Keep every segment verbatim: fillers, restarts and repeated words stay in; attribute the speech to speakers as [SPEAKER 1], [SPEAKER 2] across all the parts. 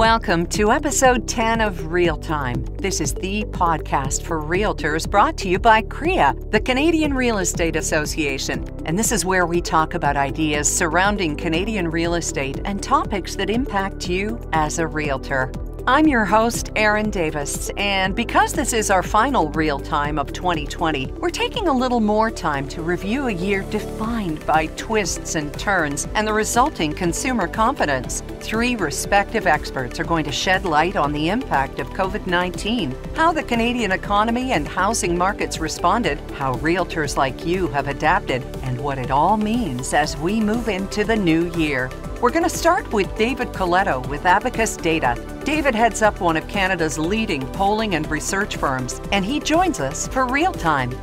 [SPEAKER 1] Welcome to episode ten of Real Time. This is the podcast for realtors brought to you by C R E A, the Canadian Real Estate Association. And this is where we talk about ideas surrounding Canadian real estate and topics that impact you as a realtor. I'm your host, Erin Davis, and because this is our final Real Time of twenty twenty, we're taking a little more time to review a year defined by twists and turns and the resulting consumer confidence. Three respective experts are going to shed light on the impact of COVID nineteen, how the Canadian economy and housing markets responded, how realtors like you have adapted, and what it all means as we move into the new year. We're going to start with David Coletto with Abacus Data. David heads up one of Canada's leading polling and research firms, and he joins us for Real Time.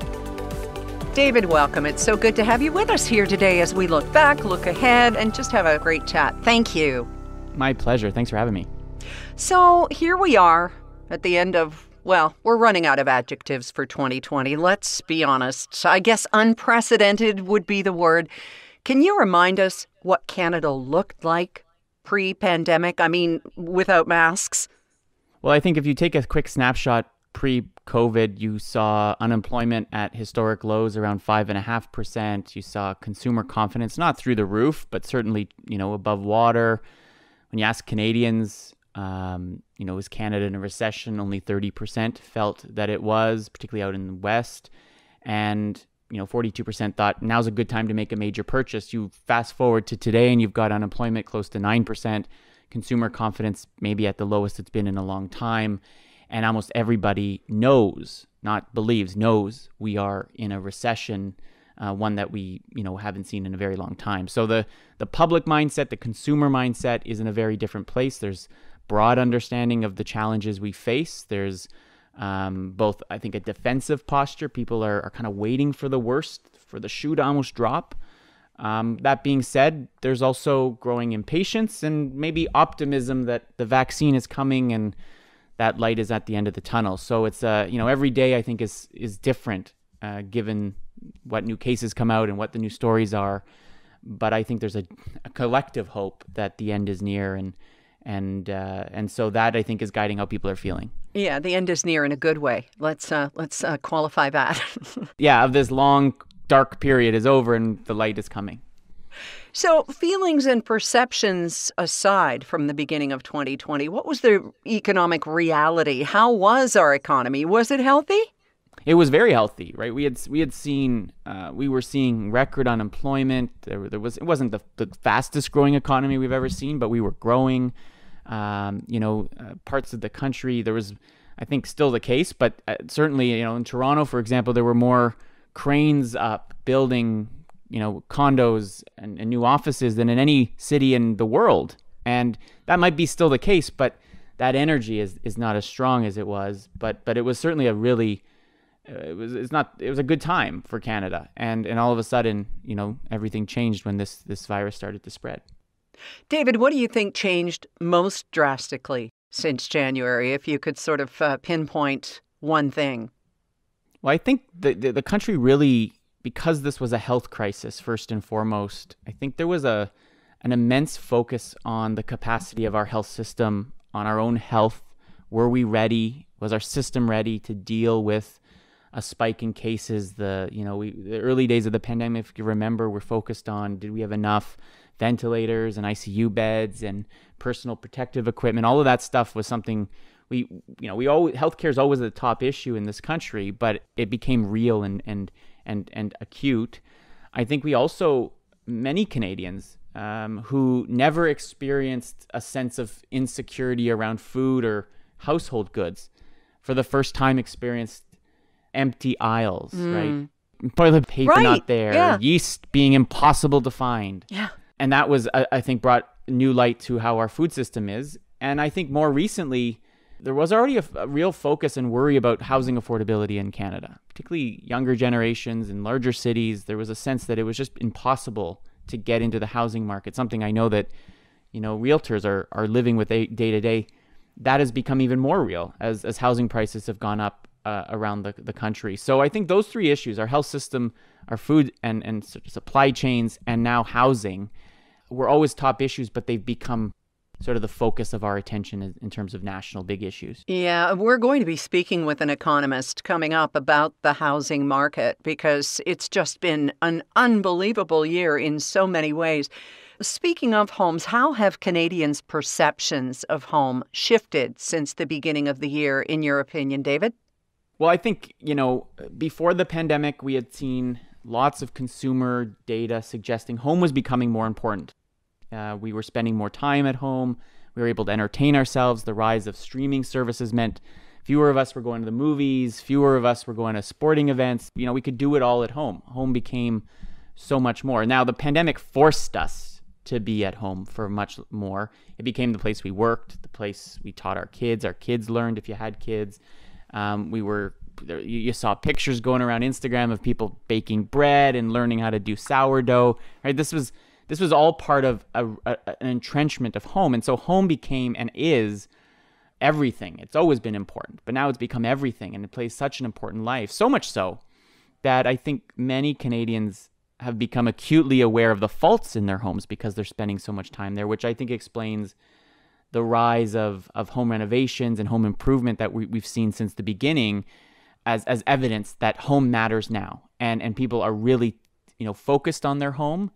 [SPEAKER 1] David, welcome. It's so good to have you with us here today as we look back, look ahead, and just have a great chat. Thank you.
[SPEAKER 2] My pleasure. Thanks for having me.
[SPEAKER 1] So here we are at the end of, well, we're running out of adjectives for twenty twenty. Let's be honest. I guess unprecedented would be the word. Can you remind us what Canada looked like pre-pandemic? I mean, without masks?
[SPEAKER 2] Well, I think if you take a quick snapshot pre-COVID, you saw unemployment at historic lows around five point five percent. You saw consumer confidence not through the roof, but certainly, you know, above water. When you ask Canadians, um, you know, is Canada in a recession? Only thirty percent felt that it was, particularly out in the West. And you know, forty-two percent thought now's a good time to make a major purchase. You fast forward to today and you've got unemployment close to nine percent, consumer confidence maybe at the lowest it's been in a long time. And almost everybody knows, not believes, knows we are in a recession, uh, one that we, you know, haven't seen in a very long time. So the, the public mindset, the consumer mindset is in a very different place. There's broad understanding of the challenges we face. There's Um, both, I think, a defensive posture. People are, are kind of waiting for the worst, for the shoe to almost drop. Um, that being said, there's also growing impatience and maybe optimism that the vaccine is coming and that light is at the end of the tunnel. So it's, uh, you know, every day I think is is different uh, given what new cases come out and what the new stories are. But I think there's a, a collective hope that the end is near, and and uh, and so that I think is guiding how people are feeling.
[SPEAKER 1] Yeah, the end is near in a good way. Let's uh, let's uh, qualify that.
[SPEAKER 2] Yeah, of this long, dark period is over and the light is coming.
[SPEAKER 1] So feelings and perceptions aside from the beginning of twenty twenty, what was the economic reality? How was our economy? Was it healthy?
[SPEAKER 2] It was very healthy, right? We had we had seen uh, we were seeing record unemployment. There, there was it wasn't the, the fastest growing economy we've ever seen, but we were growing. Um, you know, uh, parts of the country, there was, I think, still the case, but uh, certainly, you know, in Toronto, for example, there were more cranes up building, you know, condos and, and new offices than in any city in the world. And that might be still the case, but that energy is, is not as strong as it was. But but it was certainly a really, uh, it was it's not it was a good time for Canada. And and all of a sudden, you know, everything changed when this this virus started to spread.
[SPEAKER 1] David, what do you think changed most drastically since January, if you could sort of uh, pinpoint one thing?
[SPEAKER 2] Well, I think the, the the country really, because this was a health crisis first and foremost, I think there was a an immense focus on the capacity of our health system, on our own health. Were we ready? Was our system ready to deal with a spike in cases? The you know we the early days of the pandemic, if you remember, were focused on, did we have enough ventilators and I C U beds and personal protective equipment? All of that stuff was something we, you know, we always, healthcare is always the top issue in this country, but it became real and, and, and, and acute. I think we also, many Canadians um, who never experienced a sense of insecurity around food or household goods, for the first time experienced empty aisles, mm. right? Toilet paper
[SPEAKER 1] right.
[SPEAKER 2] not there,
[SPEAKER 1] yeah.
[SPEAKER 2] yeast being impossible to find.
[SPEAKER 1] Yeah.
[SPEAKER 2] And that was, I think, brought new light to how our food system is. And I think more recently, there was already a, a real focus and worry about housing affordability in Canada, particularly younger generations in larger cities. There was a sense that it was just impossible to get into the housing market, something I know that, you know, realtors are, are living with day to day. That has become even more real as, as housing prices have gone up uh, around the, the country. So I think those three issues, our health system, our food and, and supply chains, and now housing, were always top issues, but they've become sort of the focus of our attention in, in terms of national big issues.
[SPEAKER 1] Yeah, we're going to be speaking with an economist coming up about the housing market because it's just been an unbelievable year in so many ways. Speaking of homes, how have Canadians' perceptions of home shifted since the beginning of the year, in your opinion, David?
[SPEAKER 2] Well, I think, you know, before the pandemic, we had seen lots of consumer data suggesting home was becoming more important. Uh, we were spending more time at home. We were able to entertain ourselves. The rise of streaming services meant fewer of us were going to the movies. Fewer of us were going to sporting events. You know, we could do it all at home. Home became so much more. Now, the pandemic forced us to be at home for much more. It became the place we worked, the place we taught our kids. Our kids learned if you had kids. Um, we were, you, you saw pictures going around Instagram of people baking bread and learning how to do sourdough, right? This was This was all part of a, a, an entrenchment of home. And so home became and is everything. It's always been important, but now it's become everything, and it plays such an important life. So much so that I think many Canadians have become acutely aware of the faults in their homes because they're spending so much time there, which I think explains the rise of, of home renovations and home improvement that we, we've seen since the beginning as, as evidence that home matters now. And, and people are really, you know, focused on their home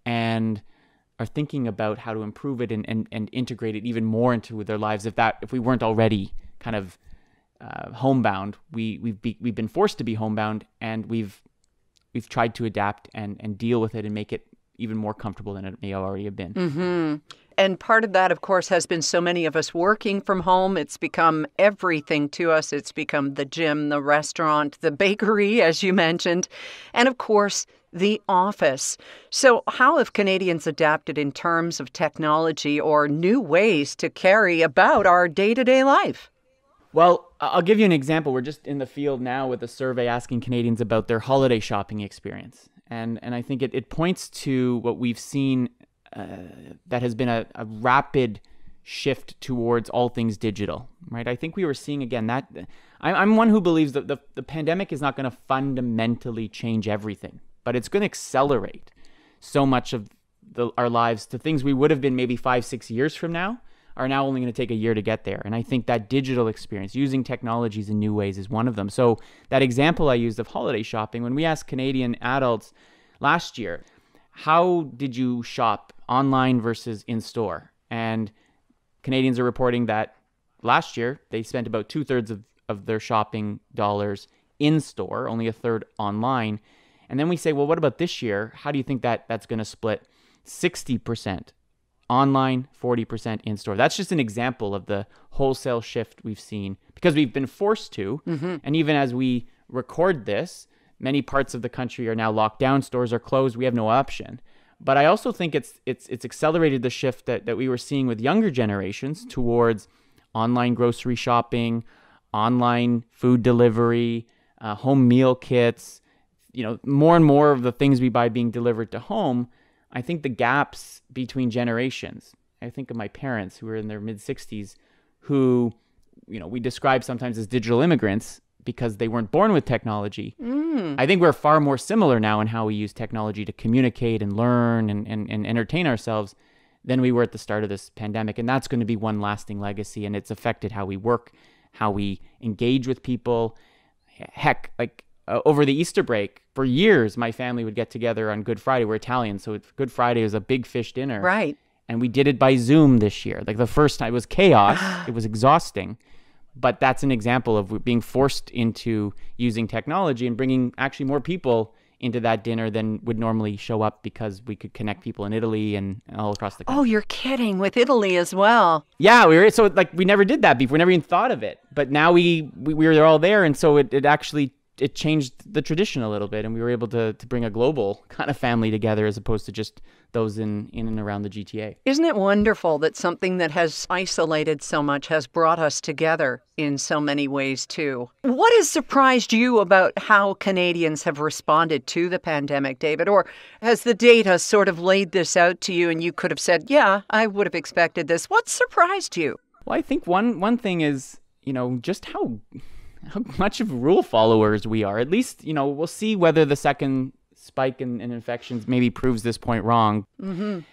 [SPEAKER 2] and are thinking about how to improve it and, and, and integrate it even more into their lives. If that, if we weren't already kind of uh, homebound, we we've be, we've been forced to be homebound, and we've we've tried to adapt and, and deal with it and make it even more comfortable than it may already have been.
[SPEAKER 1] Mm-hmm. And part of that, of course, has been so many of us working from home. It's become everything to us. It's become the gym, the restaurant, the bakery, as you mentioned, and of course, the office. So how have Canadians adapted in terms of technology or new ways to carry about our day-to-day life?
[SPEAKER 2] Well, I'll give you an example. We're just in the field now with a survey asking Canadians about their holiday shopping experience. And and I think it, it points to what we've seen uh, that has been a, a rapid shift towards all things digital, right? I think we were seeing, again, that I, I'm one who believes that the, the pandemic is not going to fundamentally change everything, but it's going to accelerate so much of the, our lives to things we would have been maybe five, six years from now are now only going to take a year to get there. And I think that digital experience, using technologies in new ways, is one of them. So that example I used of holiday shopping, when we asked Canadian adults last year, how did you shop online versus in-store? And Canadians are reporting that last year they spent about two-thirds of, of their shopping dollars in-store, only a third online. And then we say, well, what about this year? How do you think that that's going to split? sixty percent online, forty percent in-store. That's just an example of the wholesale shift we've seen because we've been forced to. Mm-hmm. And even as we record this, many parts of the country are now locked down. Stores are closed. We have no option. But I also think it's it's it's accelerated the shift that, that we were seeing with younger generations towards online grocery shopping, online food delivery, uh, home meal kits, you know, more and more of the things we buy being delivered to home. I think the gaps between generations, I think of my parents who were in their mid-sixties who, you know, we describe sometimes as digital immigrants because they weren't born with technology. Mm. I think we're far more similar now in how we use technology to communicate and learn and, and, and entertain ourselves than we were at the start of this pandemic. And that's going to be one lasting legacy. And it's affected how we work, how we engage with people. Heck, like uh, over the Easter break, for years, my family would get together on Good Friday. We're Italian, so Good Friday was a big fish dinner.
[SPEAKER 1] Right.
[SPEAKER 2] And we did it by Zoom this year. Like the first time, it was chaos. It was exhausting. But that's an example of being forced into using technology and bringing actually more people into that dinner than would normally show up because we could connect people in Italy and all across the country.
[SPEAKER 1] Oh, you're kidding. With Italy as well.
[SPEAKER 2] Yeah, we were so like we never did that before. We never even thought of it. But now we we, we were all there, and so it, it actually it changed the tradition a little bit, and we were able to to bring a global kind of family together as opposed to just those in, in and around the G T A.
[SPEAKER 1] Isn't it wonderful that something that has isolated so much has brought us together in so many ways, too? What has surprised you about how Canadians have responded to the pandemic, David? Or has the data sort of laid this out to you and you could have said, yeah, I would have expected this? What surprised you?
[SPEAKER 2] Well, I think one one thing is, you know, just how how much of rule followers we are. At least, you know, we'll see whether the second spike in, in infections maybe proves this point wrong. Mm-hmm.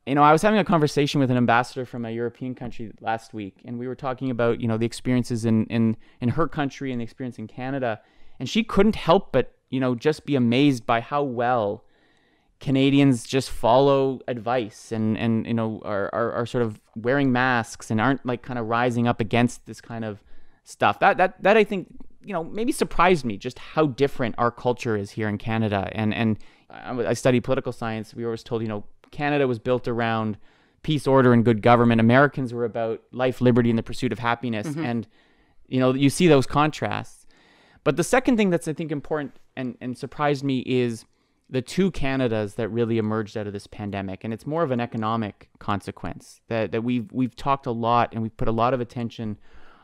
[SPEAKER 2] you know, I was having a conversation with an ambassador from a European country last week, and we were talking about, you know, the experiences in, in, in her country and the experience in Canada. And she couldn't help but, you know, just be amazed by how well Canadians just follow advice and, and you know, are, are, are sort of wearing masks and aren't like kind of rising up against this kind of stuff. That, that, that I think, you know, maybe surprised me just how different our culture is here in Canada. And, and I study political science. We were always told, you know, Canada was built around peace, order, and good government. Americans were about life, liberty, and the pursuit of happiness. Mm-hmm. And, you know, you see those contrasts. But the second thing that's, I think, important and, and surprised me is the two Canadas that really emerged out of this pandemic. And it's more of an economic consequence that, that we've, we've talked a lot and we've put a lot of attention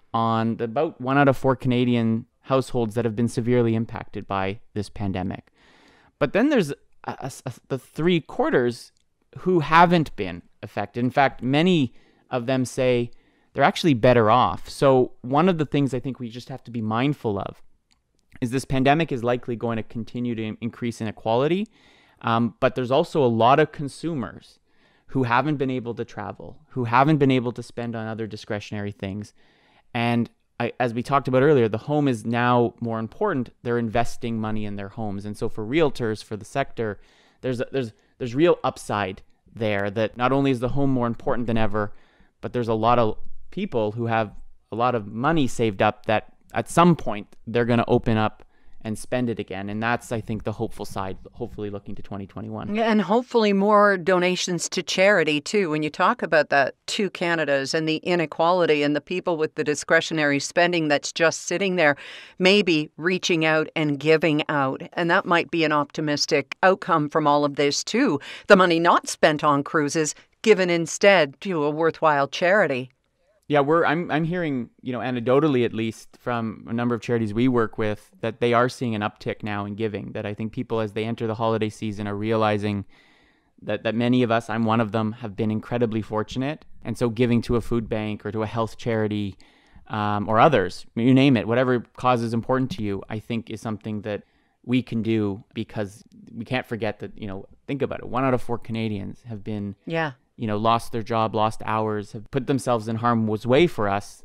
[SPEAKER 2] on the, about one out of four Canadian households that have been severely impacted by this pandemic. But then there's a, a, a, the three quarters who haven't been affected. In fact, many of them say they're actually better off. So one of the things I think we just have to be mindful of is this pandemic is likely going to continue to increase inequality. Um, but there's also a lot of consumers who haven't been able to travel, who haven't been able to spend on other discretionary things. And I, as we talked about earlier, the home is now more important. They're investing money in their homes. And so for realtors, for the sector, there's a, there's there's real upside there that not only is the home more important than ever, but there's a lot of people who have a lot of money saved up that at some point they're going to open up and spend it again. And that's, I think, the hopeful side, hopefully looking to twenty twenty-one.
[SPEAKER 1] Yeah, and hopefully more donations to charity, too. When you talk about that two Canadas and the inequality and the people with the discretionary spending that's just sitting there, maybe reaching out and giving out. And that might be an optimistic outcome from all of this, too. The money not spent on cruises given instead to a worthwhile charity.
[SPEAKER 2] Yeah, we're I'm I'm hearing, you know, anecdotally at least from a number of charities we work with that they are seeing an uptick now in giving, that I think people as they enter the holiday season are realizing that, that many of us, I'm one of them, have been incredibly fortunate. And so giving to a food bank or to a health charity um, or others, you name it, whatever cause is important to you, I think is something that we can do, because we can't forget that, you know, think about it. One out of four Canadians have been yeah. you know, lost their job, lost hours, have put themselves in harm's way for us.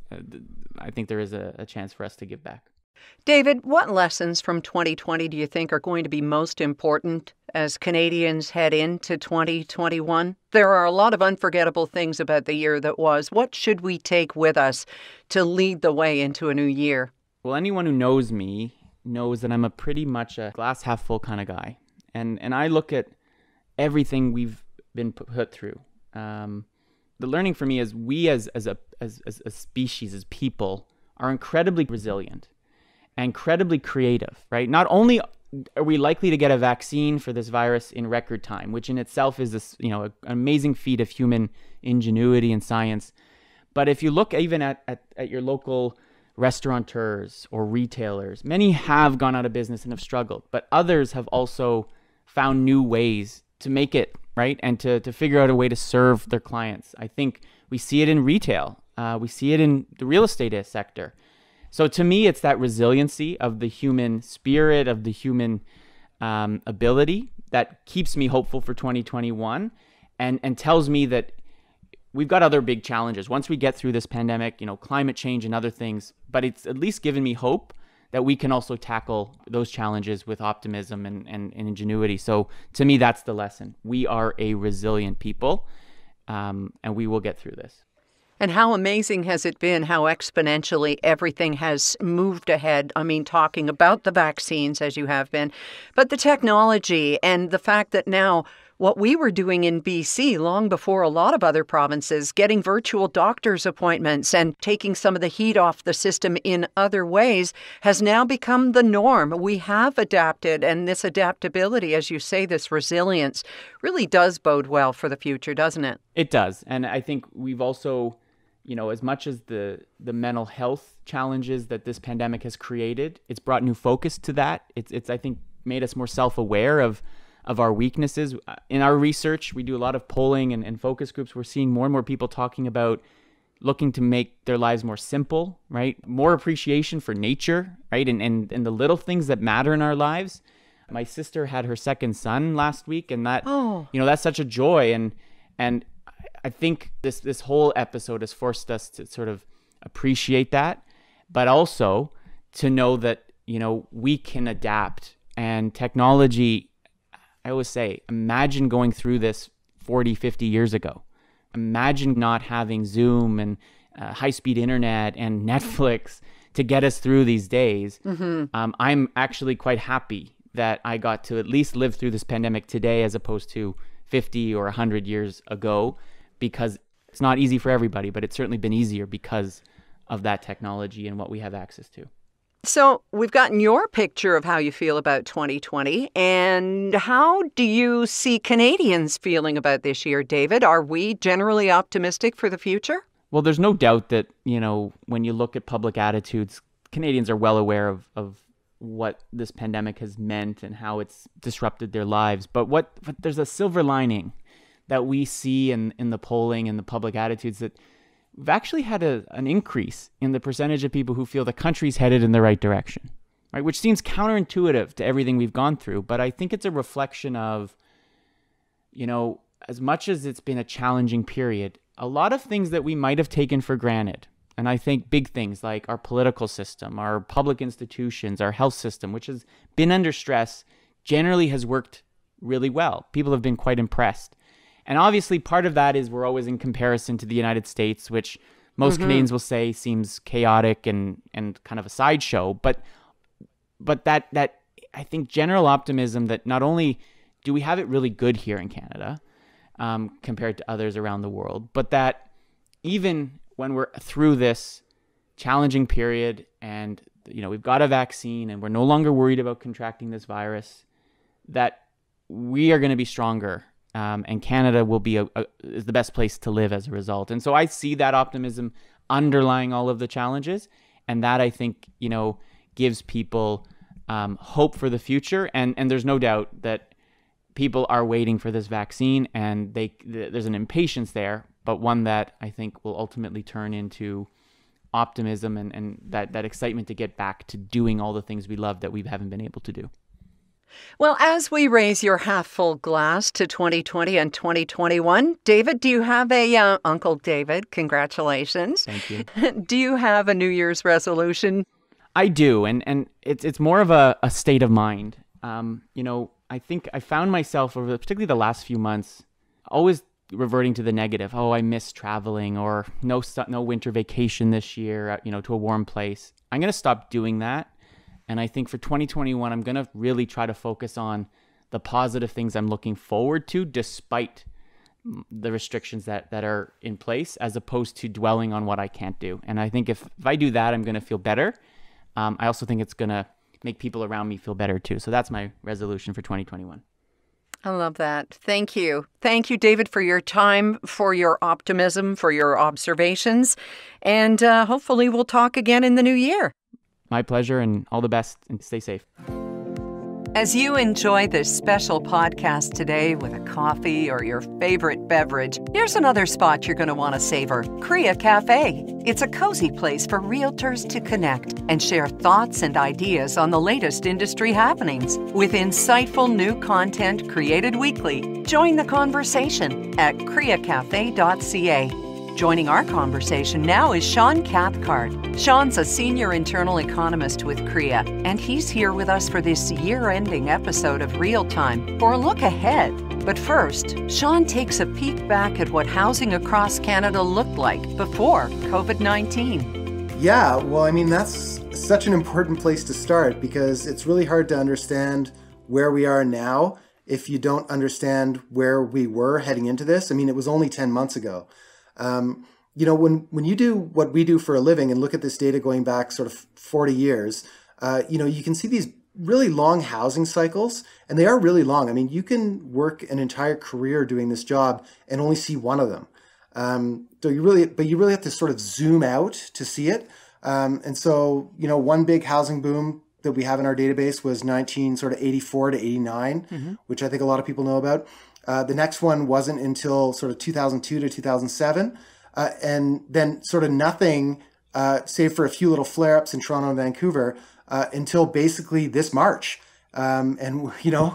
[SPEAKER 2] I think there is a, a chance for us to give back.
[SPEAKER 1] David, what lessons from twenty twenty do you think are going to be most important as Canadians head into twenty twenty-one? There are a lot of unforgettable things about the year that was. What should we take with us to lead the way into a new year?
[SPEAKER 2] Well, anyone who knows me knows that I'm a pretty much a glass half full kind of guy. And and I look at everything we've been put through. Um, the learning for me is we as as a as, as a species, as people, are incredibly resilient and incredibly creative, right? Not only are we likely to get a vaccine for this virus in record time, which in itself is this, you know, an amazing feat of human ingenuity and science, but if you look even at, at, at your local restaurateurs or retailers, many have gone out of business and have struggled, but others have also found new ways to make it, right? And to, to figure out a way to serve their clients. I think we see it in retail. Uh, we see it in the real estate sector. So to me, it's that resiliency of the human spirit, of the human um, ability that keeps me hopeful for twenty twenty-one and, and tells me that we've got other big challenges. Once we get through this pandemic, you know, climate change and other things, but it's at least given me hope that we can also tackle those challenges with optimism and, and, and ingenuity. So to me, that's the lesson. We are a resilient people, um, and we will get through this.
[SPEAKER 1] And how amazing has it been how exponentially everything has moved ahead? I mean, talking about the vaccines as you have been, but the technology and the fact that now what we were doing in B C long before a lot of other provinces, getting virtual doctor's appointments and taking some of the heat off the system in other ways, has now become the norm. We have adapted, and this adaptability, as you say, this resilience, really does bode well for the future, doesn't it?
[SPEAKER 2] It does. And I think we've also, you know, as much as the, the mental health challenges that this pandemic has created, it's brought new focus to that. It's, it's I think, made us more self-aware of of our weaknesses. In our research, we do a lot of polling and, and focus groups. We're seeing more and more people talking about looking to make their lives more simple, right? More appreciation for nature, right? And, and, and the little things that matter in our lives. My sister had her second son last week, and that, oh. you know, that's such a joy. And And I think this this whole episode has forced us to sort of appreciate that, but also to know that, you know, we can adapt. And technology, I always say, imagine going through this forty, fifty years ago. Imagine not having Zoom and uh, high-speed internet and Netflix to get us through these days. Mm-hmm. Um, I'm actually quite happy that I got to at least live through this pandemic today as opposed to fifty or one hundred years ago, because it's not easy for everybody, but it's certainly been easier because of that technology and what we have access to.
[SPEAKER 1] So we've gotten your picture of how you feel about twenty twenty. And how do you see Canadians feeling about this year, David? Are we generally optimistic for the future?
[SPEAKER 2] Well, there's no doubt that, you know, when you look at public attitudes, Canadians are well aware of, of what this pandemic has meant and how it's disrupted their lives. But what but there's a silver lining that we see in, in the polling and the public attitudes, that we've actually had a, an increase in the percentage of people who feel the country's headed in the right direction, right? Which seems counterintuitive to everything we've gone through. But I think it's a reflection of, you know, as much as it's been a challenging period, a lot of things that we might have taken for granted. And I think big things like our political system, our public institutions, our health system, which has been under stress, generally has worked really well. People have been quite impressed. And obviously part of that is we're always in comparison to the United States, which most mm-hmm. Canadians will say seems chaotic and, and kind of a sideshow. But but that that I think general optimism that not only do we have it really good here in Canada um, compared to others around the world, but that even when we're through this challenging period and, you know, we've got a vaccine and we're no longer worried about contracting this virus, that we are going to be stronger. Um, and Canada will be a, a, is the best place to live as a result. And so I see that optimism underlying all of the challenges. And that, I think, you know, gives people um, hope for the future. And, and there's no doubt that people are waiting for this vaccine, and they th- there's an impatience there, but one that I think will ultimately turn into optimism and, and that, that excitement to get back to doing all the things we love that we haven't been able to do.
[SPEAKER 1] Well, as we raise your half-full glass to twenty twenty and twenty twenty-one, David, do you have a, uh, Uncle David, congratulations.
[SPEAKER 2] Thank you.
[SPEAKER 1] Do you have a New Year's resolution?
[SPEAKER 2] I do, and, and it's it's more of a, a state of mind. Um, you know, I think I found myself, over particularly the last few months, always reverting to the negative. Oh, I miss traveling, or no no winter vacation this year, you know, to a warm place. I'm going to stop doing that. And I think for twenty twenty-one, I'm going to really try to focus on the positive things I'm looking forward to, despite the restrictions that, that are in place, as opposed to dwelling on what I can't do. And I think if, if I do that, I'm going to feel better. Um, I also think it's going to make people around me feel better too. So that's my resolution for twenty twenty-one.
[SPEAKER 1] I love that. Thank you. Thank you, David, for your time, for your optimism, for your observations. And uh, hopefully we'll talk again in the new year.
[SPEAKER 2] My pleasure, and all the best, and stay safe.
[SPEAKER 1] As you enjoy this special podcast today with a coffee or your favorite beverage, here's another spot you're going to want to savor: CREA Cafe. It's a cozy place for realtors to connect and share thoughts and ideas on the latest industry happenings. With insightful new content created weekly, join the conversation at C R E A cafe dot C A. Joining our conversation now is Shaun Cathcart. Shaun's a senior internal economist with C R E A, and he's here with us for this year-ending episode of Real Time for a look ahead. But first, Shaun takes a peek back at what housing across Canada looked like before covid nineteen.
[SPEAKER 3] Yeah, well, I mean, that's such an important place to start, because it's really hard to understand where we are now if you don't understand where we were heading into this. I mean, it was only ten months ago. Um, you know, when, when you do what we do for a living and look at this data going back sort of forty years, uh, you know, you can see these really long housing cycles, and they are really long. I mean, you can work an entire career doing this job and only see one of them. Um, so you really, but you really have to sort of zoom out to see it. Um, and so, you know, one big housing boom that we have in our database was nineteen sort of eighty-four to eighty-nine, mm-hmm. which I think a lot of people know about. Uh, the next one wasn't until sort of two thousand two to two thousand seven. Uh, and then sort of nothing, uh, save for a few little flare-ups in Toronto and Vancouver, uh, until basically this March. Um, and, you know,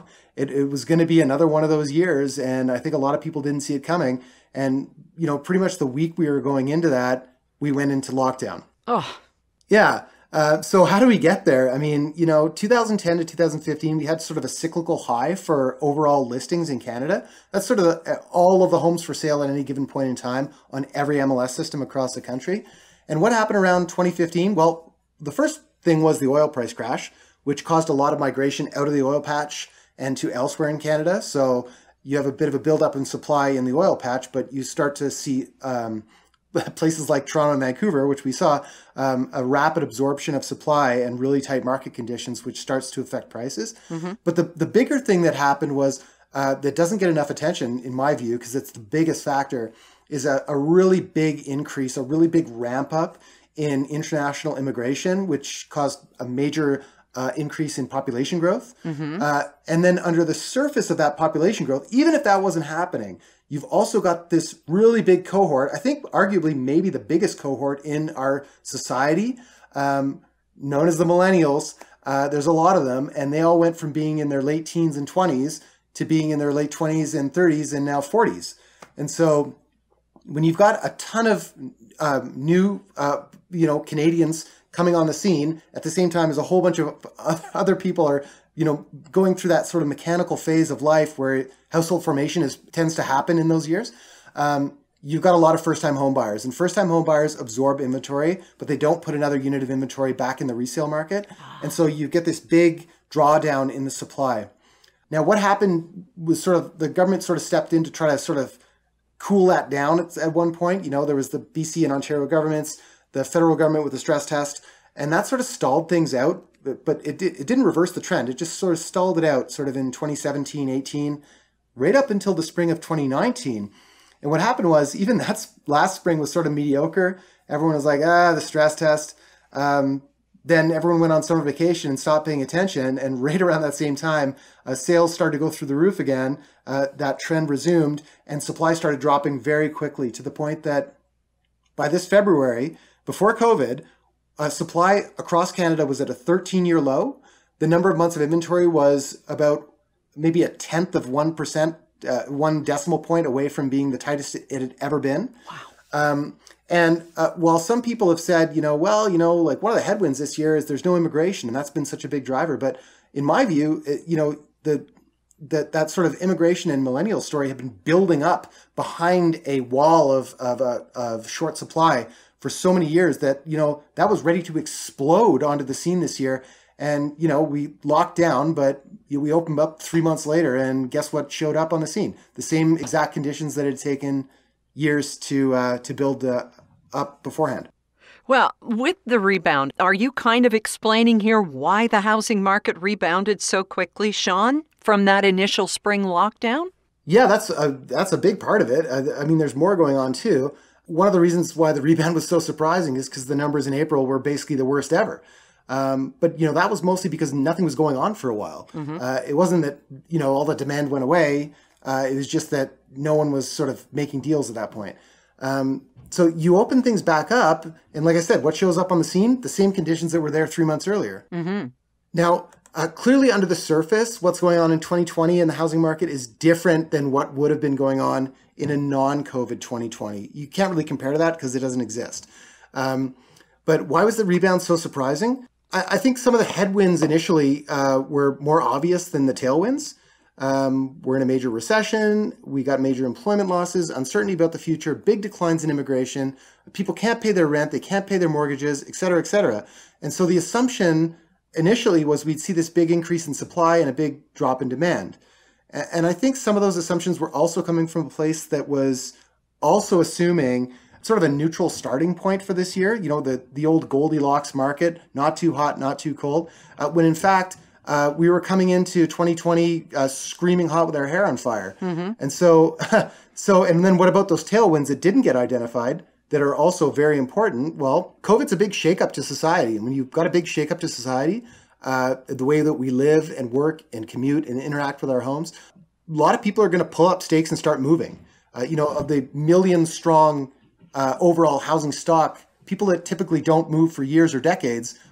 [SPEAKER 3] it, it was going to be another one of those years. And I think a lot of people didn't see it coming. And, you know, pretty much the week we were going into that, we went into lockdown.
[SPEAKER 1] Oh,
[SPEAKER 3] yeah. Uh, so how do we get there? I mean, you know, two thousand ten to two thousand fifteen, we had sort of a cyclical high for overall listings in Canada. That's sort of the, all of the homes for sale at any given point in time on every M L S system across the country. And what happened around twenty fifteen? Well, the first thing was the oil price crash, which caused a lot of migration out of the oil patch and to elsewhere in Canada. So you have a bit of a buildup in supply in the oil patch, but you start to see um, places like Toronto and Vancouver, which we saw, um, a rapid absorption of supply and really tight market conditions, which starts to affect prices. Mm-hmm. But the, the bigger thing that happened was uh, that doesn't get enough attention, in my view, because it's the biggest factor, is a, a really big increase, a really big ramp up in international immigration, which caused a major uh, increase in population growth. Mm-hmm. Uh, and then under the surface of that population growth, even if that wasn't happening, you've also got this really big cohort, I think arguably maybe the biggest cohort in our society, um, known as the millennials. Uh, there's a lot of them, and they all went from being in their late teens and twenties to being in their late twenties and thirties and now forties. And so when you've got a ton of uh, new, uh, you know, Canadians coming on the scene at the same time as a whole bunch of other people are, you know, going through that sort of mechanical phase of life where household formation is tends to happen in those years. Um, you've got a lot of first-time home buyers, and first-time home buyers absorb inventory, but they don't put another unit of inventory back in the resale market. And so you get this big drawdown in the supply. Now, what happened was sort of the government sort of stepped in to try to sort of cool that down at, at one point. You know, there was the B C and Ontario governments, the federal government with the stress test, and that sort of stalled things out. But, but it, did, it didn't reverse the trend. It just sort of stalled it out sort of in twenty seventeen, eighteen, right up until the spring of twenty nineteen. And what happened was, even that last spring was sort of mediocre. Everyone was like, ah, the stress test. Um, then everyone went on summer vacation and stopped paying attention. And right around that same time, uh, sales started to go through the roof again. Uh, that trend resumed, and supply started dropping very quickly to the point that by this February, before COVID, uh, supply across Canada was at a thirteen-year low. The number of months of inventory was about maybe a tenth of one percent, uh, one decimal point away from being the tightest it had ever been.
[SPEAKER 1] Wow.
[SPEAKER 3] Um, and uh, while some people have said, you know, well, you know, like one of the headwinds this year is there's no immigration, and that's been such a big driver. But in my view, it, you know, the that that sort of immigration and millennial story have been building up behind a wall of of, uh, of short supply for so many years that, you know, that was ready to explode onto the scene this year. And, you know, we locked down, but we opened up three months later, and guess what showed up on the scene? The same exact conditions that had taken years to uh, to build uh, up beforehand.
[SPEAKER 1] Well, with the rebound, are you kind of explaining here why the housing market rebounded so quickly, Shaun, from that initial spring lockdown?
[SPEAKER 3] Yeah, that's a, that's a big part of it. I, I mean, there's more going on too. One of the reasons why the rebound was so surprising is because the numbers in April were basically the worst ever. Um, but, you know, that was mostly because nothing was going on for a while. Mm-hmm. Uh, it wasn't that, you know, all the demand went away. Uh, it was just that no one was sort of making deals at that point. Um, so you open things back up. And like I said, what shows up on the scene? The same conditions that were there three months earlier. Mm-hmm. Now, uh, clearly under the surface, what's going on in twenty twenty in the housing market is different than what would have been going on in a non-COVID twenty twenty. You can't really compare to that because it doesn't exist. Um, but why was the rebound so surprising? I, I think some of the headwinds initially uh, were more obvious than the tailwinds. Um, we're in a major recession. We got major employment losses, uncertainty about the future, big declines in immigration. People can't pay their rent. They can't pay their mortgages, et cetera, et cetera. And so the assumption initially was we'd see this big increase in supply and a big drop in demand. And I think some of those assumptions were also coming from a place that was also assuming sort of a neutral starting point for this year. You know, the, the old Goldilocks market, not too hot, not too cold, uh, when in fact, Uh, we were coming into twenty twenty uh, screaming hot with our hair on fire. Mm-hmm. And so, so, and then what about those tailwinds that didn't get identified that are also very important? Well, COVID's a big shakeup to society. And when you've got a big shakeup to society, uh, the way that we live and work and commute and interact with our homes, a lot of people are going to pull up stakes and start moving. Uh, you know, of the million strong uh, overall housing stock, people that typically don't move for years or decades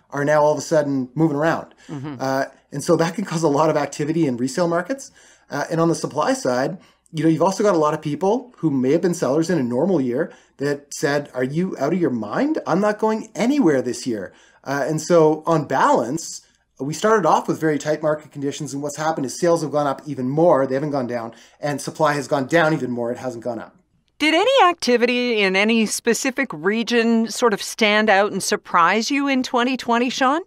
[SPEAKER 3] are now all of a sudden moving around.
[SPEAKER 1] Mm-hmm.
[SPEAKER 3] Uh, and so that can cause a lot of activity in resale markets. Uh, and on the supply side, you know, you've also got a lot of people who may have been sellers in a normal year that said, are you out of your mind? I'm not going anywhere this year. Uh, and so on balance, we started off with very tight market conditions, and what's happened is sales have gone up even more. They haven't gone down, and supply has gone down even more. It hasn't gone up.
[SPEAKER 1] Did any activity in any specific region sort of stand out and surprise you in twenty twenty, Shaun?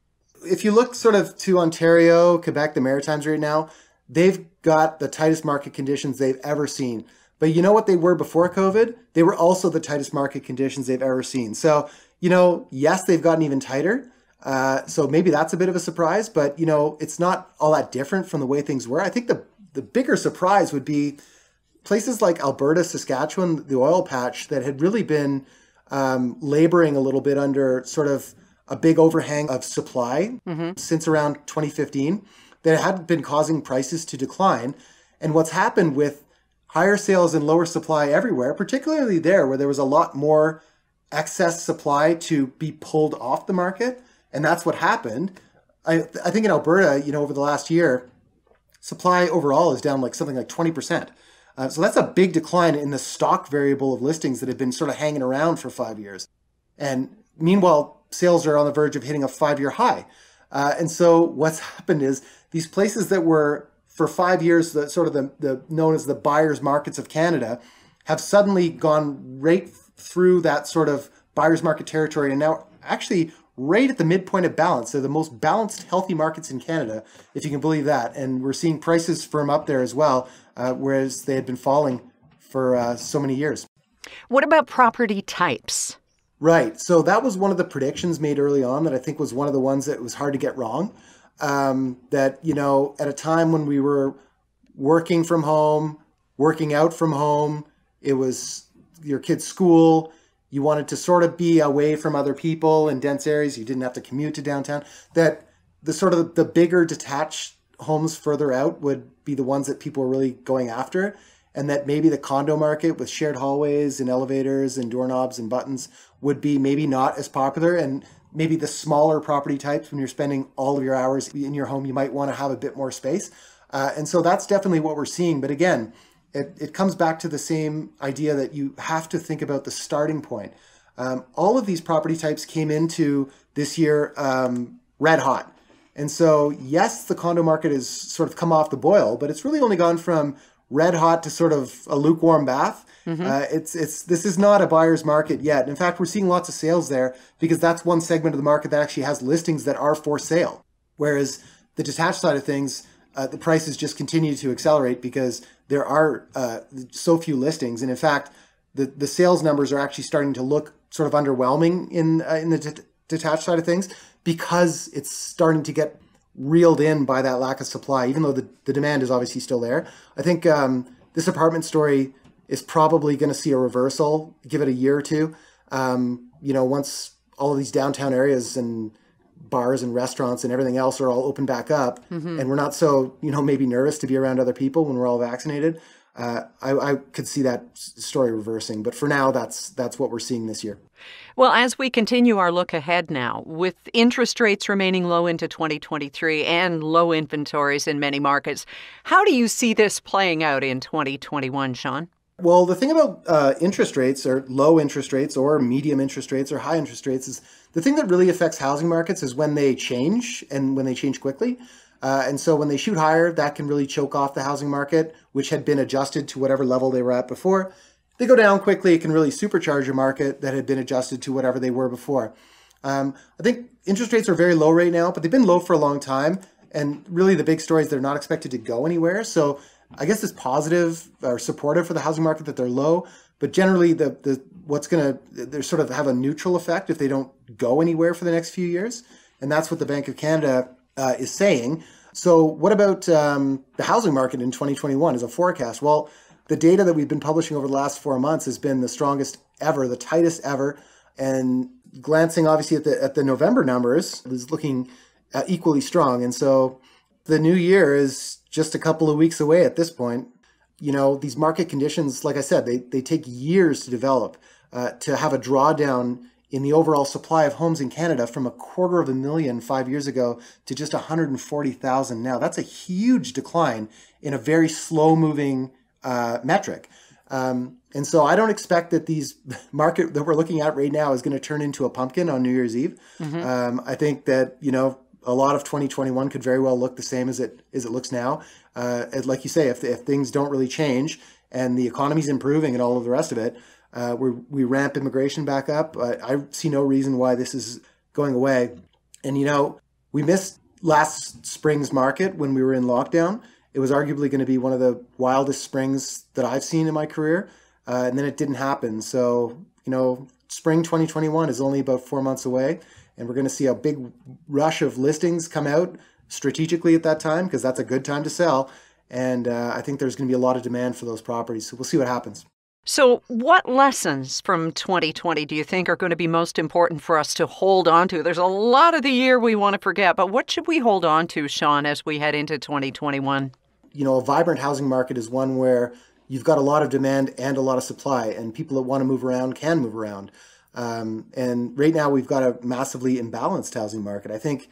[SPEAKER 3] If you look sort of to Ontario, Quebec, the Maritimes right now, they've got the tightest market conditions they've ever seen. But you know what they were before COVID? They were also the tightest market conditions they've ever seen. So, you know, yes, they've gotten even tighter. Uh, so maybe that's a bit of a surprise, but, you know, it's not all that different from the way things were. I think the, the bigger surprise would be places like Alberta, Saskatchewan, the oil patch that had really been um, laboring a little bit under sort of a big overhang of supply mm-hmm. since around twenty fifteen that had been causing prices to decline. And what's happened with higher sales and lower supply everywhere, particularly there where there was a lot more excess supply to be pulled off the market, and that's what happened. I, I think in Alberta, you know, over the last year, supply overall is down like something like twenty percent. Uh, so that's a big decline in the stock variable of listings that have been sort of hanging around for five years. And meanwhile, sales are on the verge of hitting a five-year high. Uh, and so what's happened is these places that were for five years, the sort of the, the known as the buyer's markets of Canada, have suddenly gone right through that sort of buyer's market territory and now actually right at the midpoint of balance. They're the most balanced, healthy markets in Canada, if you can believe that. And we're seeing prices firm up there as well, uh, whereas they had been falling for uh, so many years.
[SPEAKER 1] What about property types?
[SPEAKER 3] Right. So that was one of the predictions made early on that I think was one of the ones that was hard to get wrong. Um, that, you know, at a time when we were working from home, working out from home, it was your kid's school, you wanted to sort of be away from other people in dense areas, you didn't have to commute to downtown, that the sort of the bigger detached homes further out would be the ones that people were really going after, and that maybe the condo market with shared hallways and elevators and doorknobs and buttons would be maybe not as popular, and maybe the smaller property types, when you're spending all of your hours in your home, you might want to have a bit more space. Uh, and so that's definitely what we're seeing. But again, it, it comes back to the same idea that you have to think about the starting point. Um, all of these property types came into this year um, red hot. And so, yes, the condo market has sort of come off the boil, but it's really only gone from red hot to sort of a lukewarm bath. Mm-hmm. Uh, it's it's this is not a buyer's market yet. In fact, we're seeing lots of sales there because that's one segment of the market that actually has listings that are for sale. Whereas the detached side of things, uh, the prices just continue to accelerate because there are uh, so few listings. And in fact, the, the sales numbers are actually starting to look sort of underwhelming in uh, in the de- detached side of things because it's starting to get reeled in by that lack of supply, even though the, the demand is obviously still there. I think um, this apartment story is probably going to see a reversal, give it a year or two. Um, you know, once all of these downtown areas and bars and restaurants and everything else are all open back up, mm-hmm. and we're not so, you know, maybe nervous to be around other people when we're all vaccinated, uh, I, I could see that story reversing. But for now, that's that's what we're seeing this year.
[SPEAKER 1] Well, as we continue our look ahead now, with interest rates remaining low into twenty twenty-three and low inventories in many markets, how do you see this playing out in twenty twenty-one, Shaun?
[SPEAKER 3] Well, the thing about uh, interest rates, or low interest rates, or medium interest rates, or high interest rates, is the thing that really affects housing markets is when they change and when they change quickly. Uh, and so when they shoot higher, that can really choke off the housing market, which had been adjusted to whatever level they were at before. They go down quickly, it can really supercharge a market that had been adjusted to whatever they were before. Um, I think interest rates are very low right now, but they've been low for a long time. And really the big story is they're not expected to go anywhere. So I guess it's positive or supportive for the housing market that they're low, but generally the the what's going to, they sort of have a neutral effect if they don't go anywhere for the next few years. And that's what the Bank of Canada uh, is saying. So what about um, the housing market in twenty twenty-one as a forecast? Well, the data that we've been publishing over the last four months has been the strongest ever, the tightest ever. And glancing obviously at the at the November numbers is looking uh, equally strong. And so the new year is just a couple of weeks away at this point. You know, these market conditions, like I said, they, they take years to develop, uh, to have a drawdown in the overall supply of homes in Canada from a quarter of a million five years ago to just one hundred forty thousand now. That's a huge decline in a very slow-moving uh, metric. Um, and so I don't expect that these market that we're looking at right now is going to turn into a pumpkin on New Year's Eve. Mm-hmm. Um, I think that, you know, a lot of twenty twenty-one could very well look the same as it as it looks now. Uh, like you say, if, if things don't really change and the economy's improving and all of the rest of it, uh, we we ramp immigration back up. Uh, I see no reason why this is going away. And, you know, we missed last spring's market when we were in lockdown. It was arguably going to be one of the wildest springs that I've seen in my career. Uh, and then it didn't happen. So, you know, spring twenty twenty-one is only about four months away. And we're going to see a big rush of listings come out strategically at that time, because that's a good time to sell. And uh, I think there's going to be a lot of demand for those properties. So we'll see what happens.
[SPEAKER 1] So what lessons from twenty twenty do you think are going to be most important for us to hold on to? There's a lot of the year we want to forget, but what should we hold on to, Shaun, as we head into twenty twenty-one?
[SPEAKER 3] You know, a vibrant housing market is one where you've got a lot of demand and a lot of supply, and people that want to move around can move around. Um, and right now we've got a massively imbalanced housing market. I think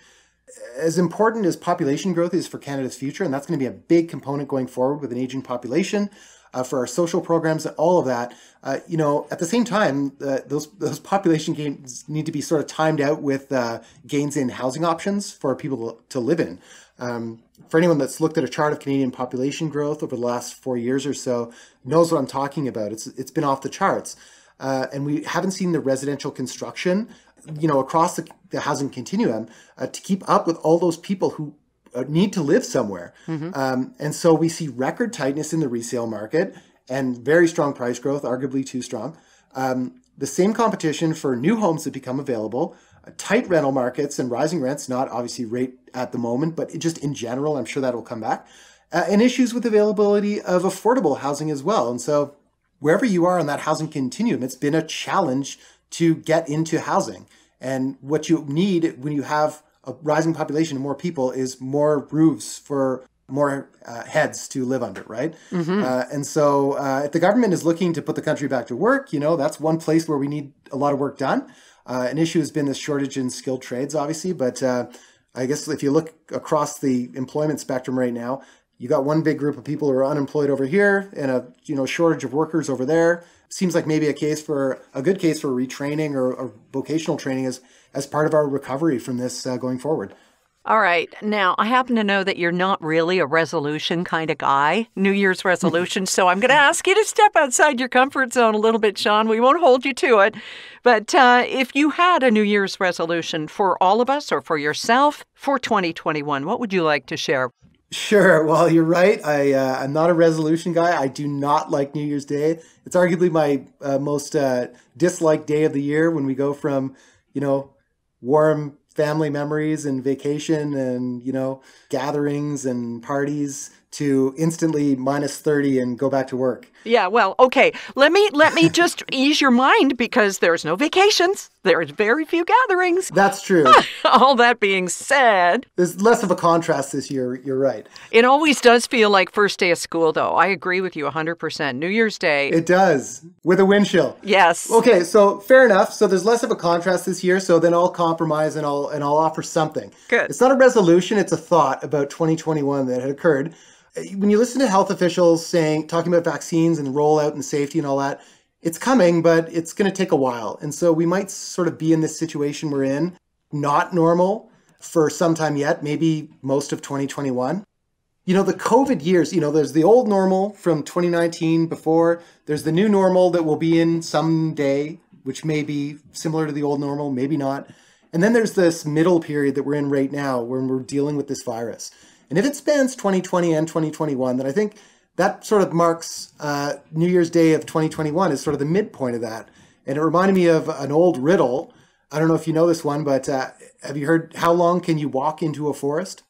[SPEAKER 3] as important as population growth is for Canada's future, and that's going to be a big component going forward with an aging population, uh, for our social programs, all of that, uh, you know, at the same time, uh, those those population gains need to be sort of timed out with uh, gains in housing options for people to, to live in. Um, for anyone that's looked at a chart of Canadian population growth over the last four years or so, knows what I'm talking about. It's it's been off the charts. Uh, and we haven't seen the residential construction, you know, across the, the housing continuum uh, to keep up with all those people who uh, need to live somewhere. Mm-hmm. Um, and so we see record tightness in the resale market and very strong price growth, arguably too strong. Um, the same competition for new homes that become available, uh, tight rental markets and rising rents, not obviously rate at the moment, but just in general, I'm sure that will come back. Uh, and issues with availability of affordable housing as well. And so wherever you are on that housing continuum, it's been a challenge to get into housing. And what you need when you have a rising population and more people is more roofs for more uh, heads to live under, right? Mm-hmm. Uh, and so uh, if the government is looking to put the country back to work, you know, that's one place where we need a lot of work done. Uh, an issue has been the shortage in skilled trades, obviously. But uh, I guess if you look across the employment spectrum right now, you got one big group of people who are unemployed over here and a you know shortage of workers over there. Seems like maybe a case for a good case for retraining or, or vocational training as as part of our recovery from this uh, going forward.
[SPEAKER 1] All right. Now, I happen to know that you're not really a resolution kind of guy, New Year's resolution. So I'm going to ask you to step outside your comfort zone a little bit, Shaun. We won't hold you to it. But uh, if you had a New Year's resolution for all of us or for yourself for twenty twenty-one, what would you like to share?
[SPEAKER 3] Sure. Well, you're right. I, uh, I'm not a resolution guy. I do not like New Year's Day. It's arguably my uh, most uh, disliked day of the year when we go from, you know, warm family memories and vacation and, you know, gatherings and parties to instantly minus thirty and go back to work.
[SPEAKER 1] Yeah, well, okay. Let me let me just ease your mind because there's no vacations. There's very few gatherings.
[SPEAKER 3] That's true.
[SPEAKER 1] All that being said,
[SPEAKER 3] there's less of a contrast this year. You're right.
[SPEAKER 1] It always does feel like first day of school, though. I agree with you one hundred percent. New Year's Day.
[SPEAKER 3] It does. With a wind chill.
[SPEAKER 1] Yes.
[SPEAKER 3] Okay, so fair enough. So there's less of a contrast this year. So then I'll compromise and I'll and I'll offer something.
[SPEAKER 1] Good.
[SPEAKER 3] It's not a resolution. It's a thought about twenty twenty-one that had occurred. When you listen to health officials saying, talking about vaccines and rollout and safety and all that, it's coming, but it's going to take a while. And so we might sort of be in this situation we're in, not normal for some time yet, maybe most of twenty twenty-one. You know, the COVID years, you know, there's the old normal from twenty nineteen before. There's the new normal that we'll be in someday, which may be similar to the old normal, maybe not. And then there's this middle period that we're in right now when we're dealing with this virus. And if it spans twenty twenty and twenty twenty-one, then I think that sort of marks uh, New Year's Day of twenty twenty-one as sort of the midpoint of that. And it reminded me of an old riddle. I don't know if you know this one, but uh, have you heard, how long can you walk into a forest?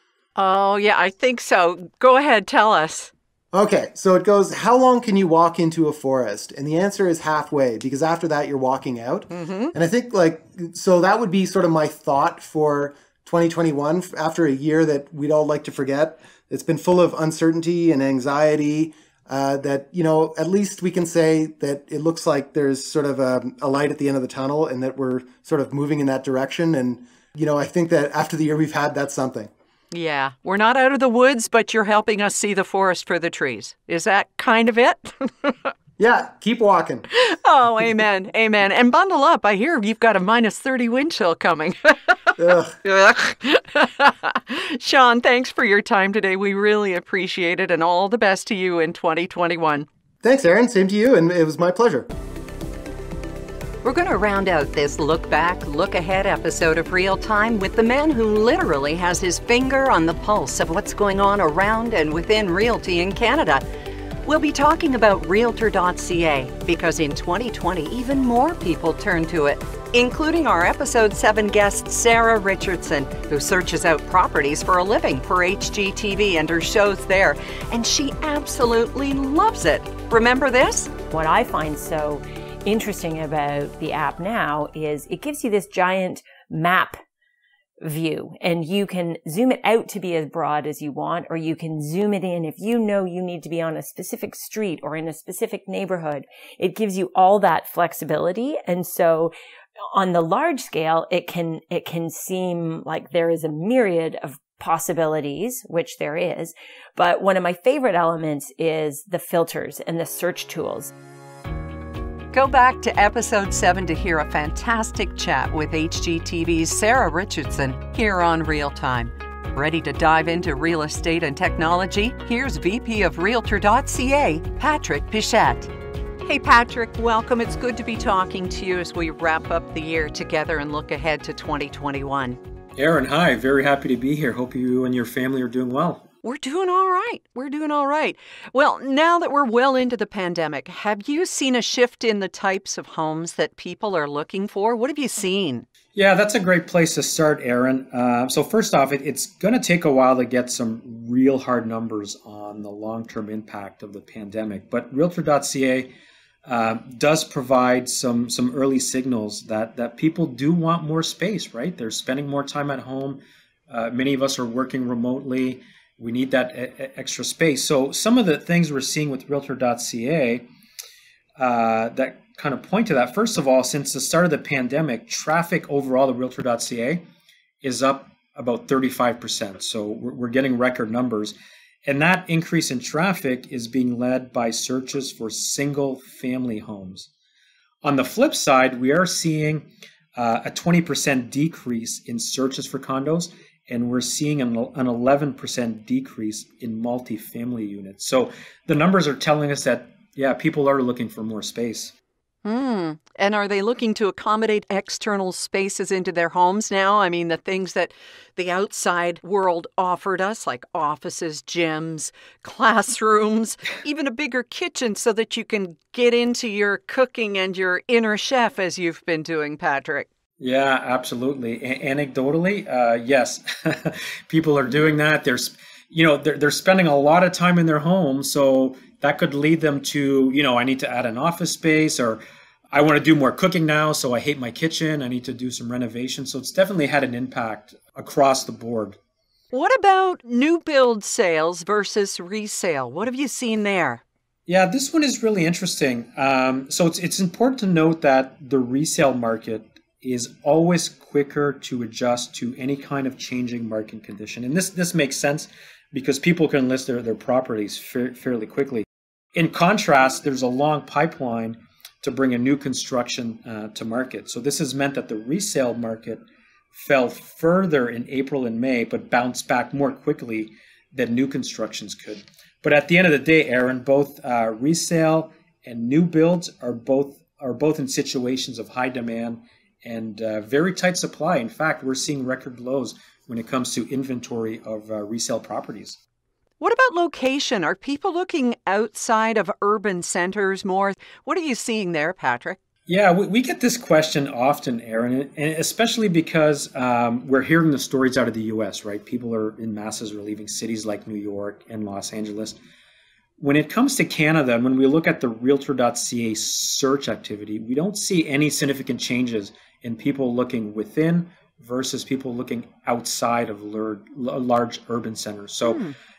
[SPEAKER 1] Oh, yeah, I think so. Go ahead, tell us.
[SPEAKER 3] Okay, so it goes, how long can you walk into a forest? And the answer is halfway, because after that, you're walking out. Mm-hmm. And I think, like, so that would be sort of my thought for twenty twenty-one, after a year that we'd all like to forget. It's been full of uncertainty and anxiety. uh, that, you know, at least we can say that it looks like there's sort of a, a light at the end of the tunnel and that we're sort of moving in that direction. And, you know, I think that after the year we've had, that's something.
[SPEAKER 1] Yeah, we're not out of the woods, but you're helping us see the forest for the trees. Is that kind of it?
[SPEAKER 3] Yeah, keep walking.
[SPEAKER 1] Oh, amen, amen. And bundle up. I hear you've got a minus thirty wind chill coming. Shaun, thanks for your time today. We really appreciate it, and all the best to you in twenty twenty-one.
[SPEAKER 3] Thanks, Aaron. Same to you, and it was my pleasure.
[SPEAKER 1] We're going to round out this look back, look ahead episode of Real Time with the man who literally has his finger on the pulse of what's going on around and within realty in Canada. We'll be talking about Realtor dot C A because in twenty twenty, even more people turn to it, including our episode seven guest, Sarah Richardson, who searches out properties for a living for H G T V and her shows there. And she absolutely loves it. Remember this?
[SPEAKER 4] What I find so interesting about the app now is it gives you this giant map view, and you can zoom it out to be as broad as you want, or you can zoom it in if you know you need to be on a specific street or in a specific neighborhood. It gives you all that flexibility. And so on the large scale, it can, it can seem like there is a myriad of possibilities, which there is. But one of my favorite elements is the filters and the search tools.
[SPEAKER 1] Go back to episode seven to hear a fantastic chat with H G T V's Sarah Richardson here on Real Time. Ready to dive into real estate and technology? Here's V P of Realtor dot C A, Patrick Pichette. Hey, Patrick, welcome. It's good to be talking to you as we wrap up the year together and look ahead to twenty twenty-one.
[SPEAKER 5] Aaron, hi. Very happy to be here. Hope you and your family are doing well.
[SPEAKER 1] We're doing all right. We're doing all right. Well, now that we're well into the pandemic, have you seen a shift in the types of homes that people are looking for? What have you seen?
[SPEAKER 5] Yeah, that's a great place to start, Aaron. Uh, so first off, it, it's going to take a while to get some real hard numbers on the long-term impact of the pandemic. But Realtor dot C A uh, does provide some some early signals that, that people do want more space, right? They're spending more time at home. Uh, many of us are working remotely. We need that a- extra space. So some of the things we're seeing with Realtor dot C A uh, that kind of point to that. First of all, since the start of the pandemic, traffic overall to Realtor dot C A is up about thirty-five percent. So we're, we're getting record numbers. And that increase in traffic is being led by searches for single family homes. On the flip side, we are seeing uh, a twenty percent decrease in searches for condos. And we're seeing an, an eleven percent decrease in multifamily units. So the numbers are telling us that, yeah, people are looking for more space.
[SPEAKER 1] Mm. And are they looking to accommodate external spaces into their homes now? I mean, the things that the outside world offered us, like offices, gyms, classrooms, even a bigger kitchen so that you can get into your cooking and your inner chef as you've been doing, Patrick.
[SPEAKER 5] Yeah, absolutely. A- anecdotally, uh, yes, people are doing that. There's, you know, they're, they're spending a lot of time in their home. So that could lead them to, you know, I need to add an office space, or I want to do more cooking now. So I hate my kitchen. I need to do some renovation. So it's definitely had an impact across the board.
[SPEAKER 1] What about new build sales versus resale? What have you seen there?
[SPEAKER 5] Yeah, this one is really interesting. Um, so it's it's important to note that the resale market is always quicker to adjust to any kind of changing market condition. And this this makes sense because people can list their, their properties fa- fairly quickly. In contrast, there's a long pipeline to bring a new construction uh, to market. So this has meant that the resale market fell further in April and May, but bounced back more quickly than new constructions could. But at the end of the day, Aaron, both uh, resale and new builds are both are both in situations of high demand and uh, very tight supply. In fact, we're seeing record lows when it comes to inventory of uh, resale properties.
[SPEAKER 1] What about location? Are people looking outside of urban centers more? What are you seeing there, Patrick?
[SPEAKER 5] Yeah, we, we get this question often, Aaron, and especially because um, we're hearing the stories out of the U S, right? People are in masses are leaving cities like New York and Los Angeles. When it comes to Canada, when we look at the Realtor dot C A search activity, we don't see any significant changes in people looking within versus people looking outside of large, large urban centers. So hmm.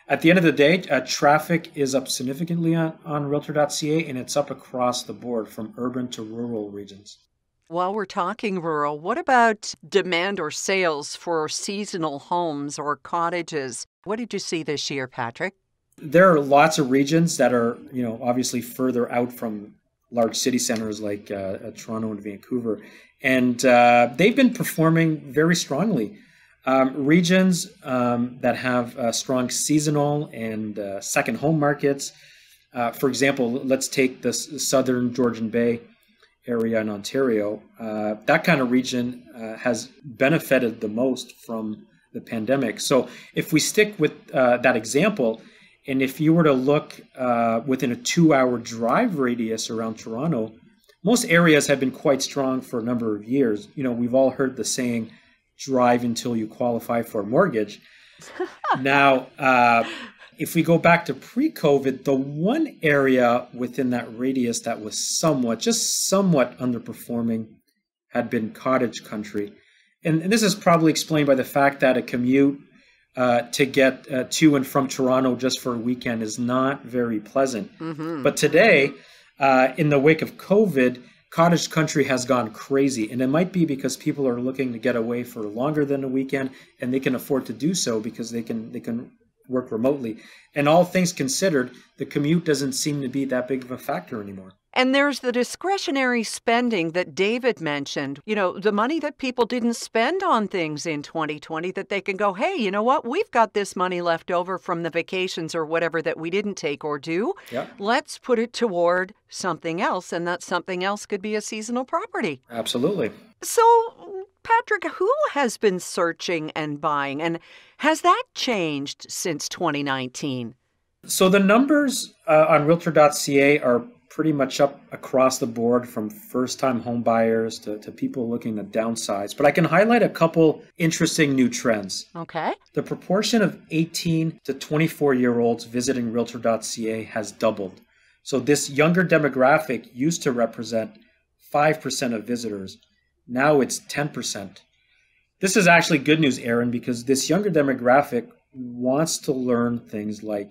[SPEAKER 5] at the end of the day, uh, traffic is up significantly on, on Realtor dot C A, and it's up across the board from urban to rural regions.
[SPEAKER 1] While we're talking rural, what about demand or sales for seasonal homes or cottages? What did you see this year, Patrick?
[SPEAKER 5] There are lots of regions that are, you know, obviously further out from large city centers like uh, Toronto and Vancouver, and uh, they've been performing very strongly. Um, regions um, that have uh, strong seasonal and uh, second home markets. Uh, for example, let's take the southern Georgian Bay area in Ontario. Uh, that kind of region uh, has benefited the most from the pandemic. So if we stick with uh, that example, and if you were to look uh, within a two-hour drive radius around Toronto, most areas have been quite strong for a number of years. You know, we've all heard the saying, drive until you qualify for a mortgage. Now, uh, if we go back to pre-COVID, the one area within that radius that was somewhat, just somewhat underperforming had been cottage country. And, and this is probably explained by the fact that a commute uh, to get uh, to and from Toronto just for a weekend is not very pleasant. Mm-hmm. But today, uh, in the wake of COVID, cottage country has gone crazy, and it might be because people are looking to get away for longer than a weekend, and they can afford to do so because they can they can work remotely. And all things considered, the commute doesn't seem to be that big of a factor anymore.
[SPEAKER 1] And there's the discretionary spending that David mentioned. You know, the money that people didn't spend on things in twenty twenty that they can go, hey, you know what? We've got this money left over from the vacations or whatever that we didn't take or do.
[SPEAKER 5] Yeah.
[SPEAKER 1] Let's put it toward something else. And that something else could be a seasonal property.
[SPEAKER 5] Absolutely.
[SPEAKER 1] So, Patrick, who has been searching and buying? And has that changed since twenty nineteen?
[SPEAKER 5] So the numbers uh, on Realtor dot C A are pretty much up across the board, from first-time home buyers to, to people looking to downsize. But I can highlight a couple interesting new trends.
[SPEAKER 1] Okay.
[SPEAKER 5] The proportion of eighteen to twenty-four-year-olds visiting Realtor dot C A has doubled. So this younger demographic used to represent five percent of visitors. Now it's ten percent. This is actually good news, Aaron, because this younger demographic wants to learn things like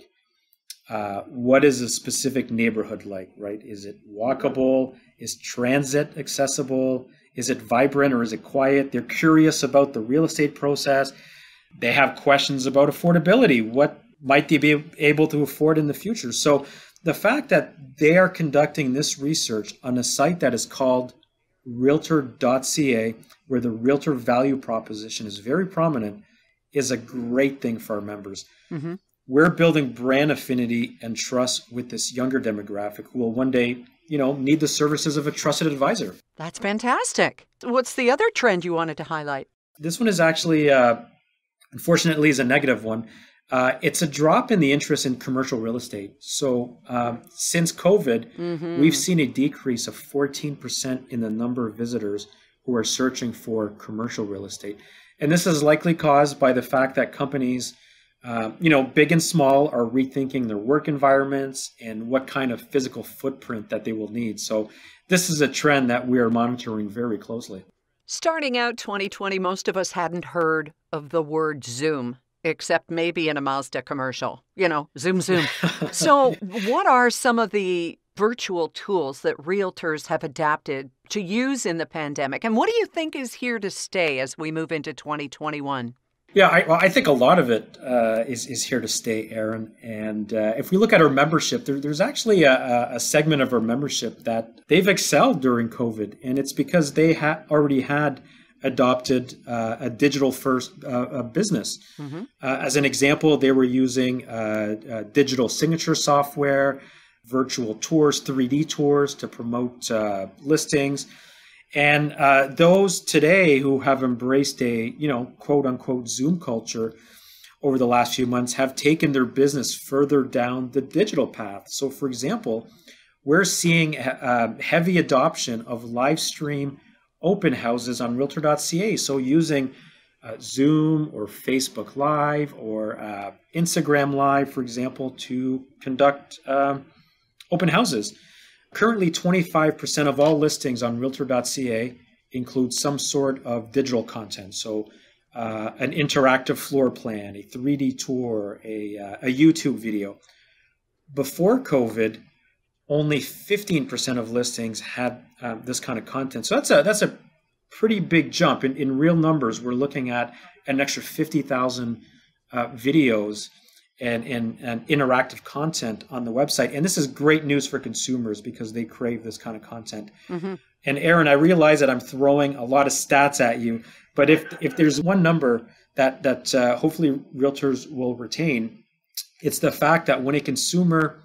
[SPEAKER 5] Uh, what is a specific neighborhood like, right? Is it walkable? Is transit accessible? Is it vibrant or is it quiet? They're curious about the real estate process. They have questions about affordability. What might they be able to afford in the future? So the fact that they are conducting this research on a site that is called Realtor dot C A, where the realtor value proposition is very prominent, is a great thing for our members. Mm-hmm. We're building brand affinity and trust with this younger demographic who will one day, you know, need the services of a trusted advisor.
[SPEAKER 1] That's fantastic. What's the other trend you wanted to highlight?
[SPEAKER 5] This one is actually, uh, unfortunately, is a negative one. Uh, it's a drop in the interest in commercial real estate. So um, since COVID, mm-hmm. we've seen a decrease of fourteen percent in the number of visitors who are searching for commercial real estate. And this is likely caused by the fact that companies Uh, you know, big and small, are rethinking their work environments and what kind of physical footprint that they will need. So this is a trend that we are monitoring very closely.
[SPEAKER 1] Starting out twenty twenty, most of us hadn't heard of the word Zoom, except maybe in a Mazda commercial. You know, Zoom, Zoom. So what are some of the virtual tools that realtors have adapted to use in the pandemic? And what do you think is here to stay as we move into twenty twenty-one?
[SPEAKER 5] Yeah, I, well, I think a lot of it uh, is, is here to stay, Aaron. And uh, if we look at our membership, there, there's actually a, a segment of our membership that they've excelled during COVID. And it's because they ha- already had adopted uh, a digital first uh, business. Mm-hmm. Uh, as an example, they were using uh, uh, digital signature software, virtual tours, three D tours to promote uh, listings. And uh, those today who have embraced a, you know, quote unquote Zoom culture over the last few months have taken their business further down the digital path. So, for example, we're seeing uh, heavy adoption of live stream open houses on Realtor dot C A. So using uh, Zoom or Facebook Live or uh, Instagram Live, for example, to conduct um, open houses. Currently, twenty-five percent of all listings on Realtor dot C A include some sort of digital content. So uh, an interactive floor plan, a three D tour, a, uh, a YouTube video. Before COVID, only fifteen percent of listings had uh, this kind of content. So that's a that's a pretty big jump. In, in real numbers, we're looking at an extra fifty thousand uh, videos and, and, and interactive content on the website. And this is great news for consumers because they crave this kind of content. Mm-hmm. And Aaron, I realize that I'm throwing a lot of stats at you, but if if there's one number that, that uh, hopefully realtors will retain, it's the fact that when a consumer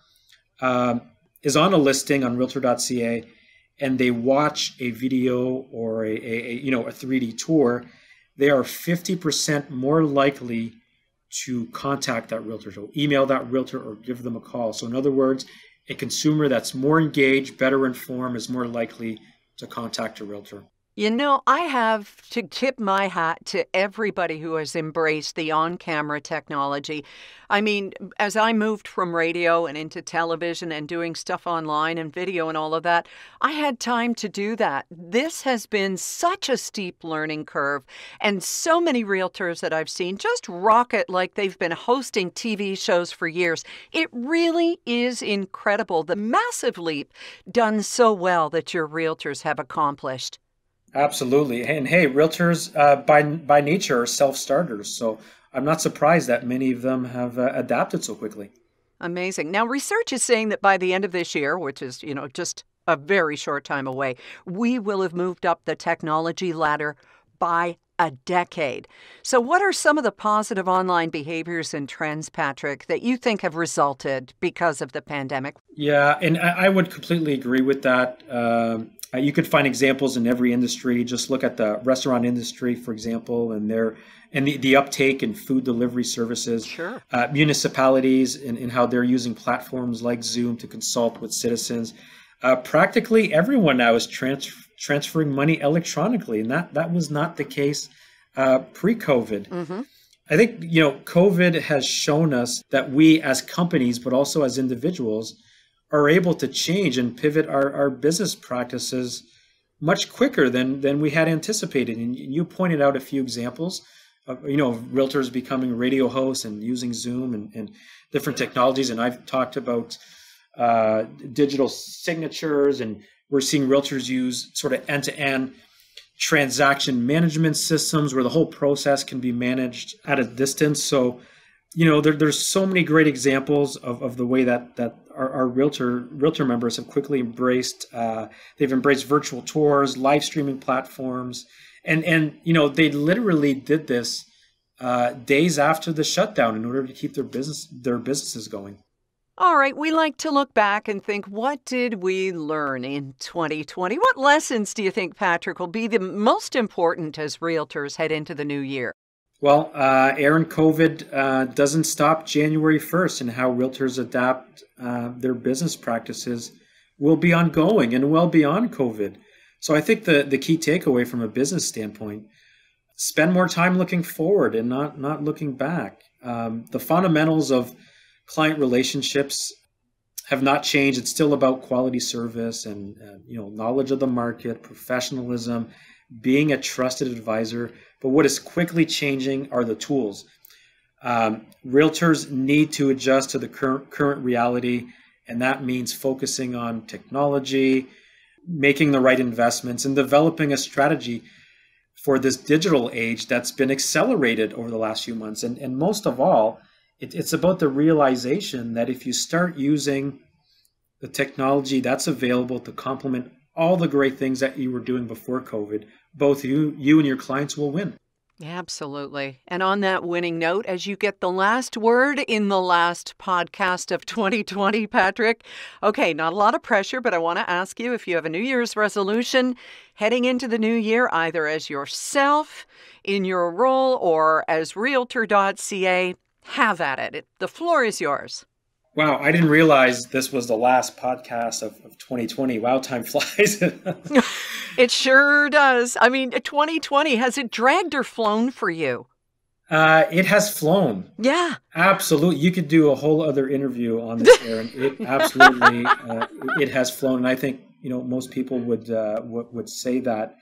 [SPEAKER 5] um, is on a listing on realtor dot c a and they watch a video or a, a, a you know a three D tour, they are fifty percent more likely to contact that realtor, to email that realtor or give them a call. So in other words, a consumer that's more engaged, better informed, is more likely to contact a realtor.
[SPEAKER 1] You know, I have to tip my hat to everybody who has embraced the on-camera technology. I mean, as I moved from radio and into television and doing stuff online and video and all of that, I had time to do that. This has been such a steep learning curve, and so many realtors that I've seen just rocket like they've been hosting T V shows for years. It really is incredible, the massive leap done so well that your realtors have accomplished.
[SPEAKER 5] Absolutely. And hey, realtors uh, by by nature are self-starters. So I'm not surprised that many of them have uh, adapted so quickly.
[SPEAKER 1] Amazing. Now, research is saying that by the end of this year, which is, you know, just a very short time away, we will have moved up the technology ladder by a decade. So what are some of the positive online behaviors and trends, Patrick, that you think have resulted because of the pandemic?
[SPEAKER 5] Yeah, and I, I would completely agree with that. Um, Uh, you could find examples in every industry. Just look at the restaurant industry, for example, and their and the, the uptake in food delivery services.
[SPEAKER 1] Sure.
[SPEAKER 5] Uh, municipalities and, and how they're using platforms like Zoom to consult with citizens. Uh, practically everyone now is trans- transferring money electronically, and that, that was not the case uh, pre-COVID. Mm-hmm. I think, you know, COVID has shown us that we as companies, but also as individuals, are able to change and pivot our, our business practices much quicker than, than we had anticipated. And you pointed out a few examples of, you know, realtors becoming radio hosts and using Zoom and, and different technologies. And I've talked about uh, digital signatures, and we're seeing realtors use sort of end-to-end transaction management systems where the whole process can be managed at a distance. So, you know, there, there's so many great examples of, of the way that, that our, our realtor realtor members have quickly embraced. Uh, they've embraced virtual tours, live streaming platforms, and and you know they literally did this uh, days after the shutdown in order to keep their business their businesses going.
[SPEAKER 1] All right, we like to look back and think, what did we learn in twenty twenty? What lessons do you think, Patrick, will be the most important as realtors head into the new year?
[SPEAKER 5] Well, uh, Aaron, COVID uh, doesn't stop January first, and how realtors adapt uh, their business practices will be ongoing and well beyond COVID. So I think the, the key takeaway from a business standpoint, spend more time looking forward and not, not looking back. Um, the fundamentals of client relationships have not changed. It's still about quality service and uh, you know knowledge of the market, professionalism, being a trusted advisor. But what is quickly changing are the tools. Um, realtors need to adjust to the current current reality, and that means focusing on technology, making the right investments, and developing a strategy for this digital age that's been accelerated over the last few months. And, and most of all, it, it's about the realization that if you start using the technology that's available to complement all the great things that you were doing before COVID, both you, you and your clients will win.
[SPEAKER 1] Absolutely. And on that winning note, as you get the last word in the last podcast of twenty twenty, Patrick, okay, not a lot of pressure, but I want to ask you if you have a New Year's resolution heading into the new year, either as yourself in your role or as Realtor dot c a, have at it. The floor is yours.
[SPEAKER 5] Wow, I didn't realize this was the last podcast of, of twenty twenty. Wow, time flies.
[SPEAKER 1] It sure does. I mean, twenty twenty, has it dragged or flown for you?
[SPEAKER 5] Uh, it has flown.
[SPEAKER 1] Yeah.
[SPEAKER 5] Absolutely. You could do a whole other interview on this, Aaron. It absolutely, uh, it has flown. And I think, you know, most people would, uh, would, would say that.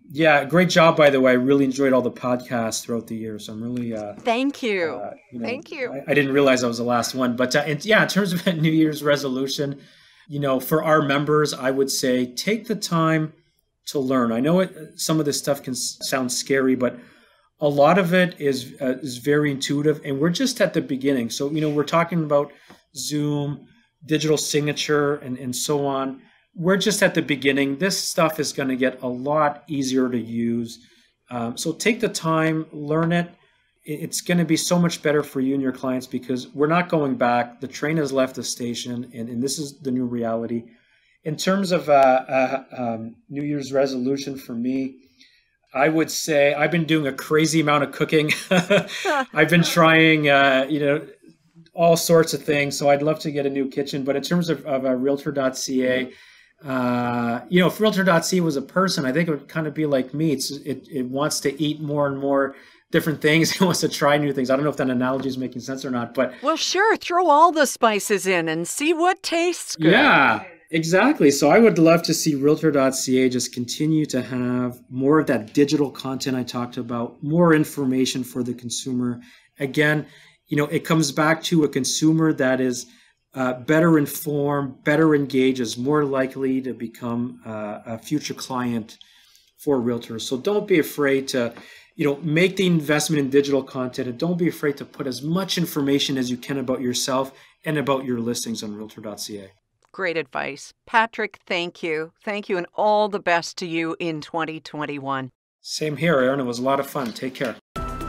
[SPEAKER 5] Yeah, great job, by the way. I really enjoyed all the podcasts throughout the year. So I'm really... Uh,
[SPEAKER 1] Thank you.
[SPEAKER 5] Uh, you know,
[SPEAKER 1] Thank you.
[SPEAKER 5] I, I didn't realize I was the last one. But uh, in, yeah, in terms of a New Year's resolution, you know, for our members, I would say take the time to learn. I know it, some of this stuff can sound scary, but a lot of it is uh, is very intuitive. And we're just at the beginning. So, you know, we're talking about Zoom, digital signature, and, and so on. We're just at the beginning. This stuff is going to get a lot easier to use. Um, so take the time, learn it. It's going to be so much better for you and your clients because we're not going back. The train has left the station, and, and this is the new reality. In terms of uh, uh, um, New Year's resolution for me, I would say I've been doing a crazy amount of cooking. I've been trying, uh, you know, all sorts of things. So I'd love to get a new kitchen. But in terms of, of uh, Realtor dot C A, uh, you know, if Realtor dot C A was a person, I think it would kind of be like me. It's, it, it wants to eat more and more different things. It wants to try new things. I don't know if that analogy is making sense or not, but
[SPEAKER 1] well, sure, throw all the spices in and see what tastes good.
[SPEAKER 5] Yeah, exactly. So I would love to see Realtor dot C A just continue to have more of that digital content I talked about, more information for the consumer. Again, you know, it comes back to a consumer that is uh, better informed, better engaged, is more likely to become uh, a future client for realtors. So don't be afraid to, you know, make the investment in digital content, and don't be afraid to put as much information as you can about yourself and about your listings on Realtor dot C A.
[SPEAKER 1] Great advice. Patrick, thank you. Thank you, and all the best to you in twenty twenty-one.
[SPEAKER 5] Same here, Aaron. It was a lot of fun. Take care.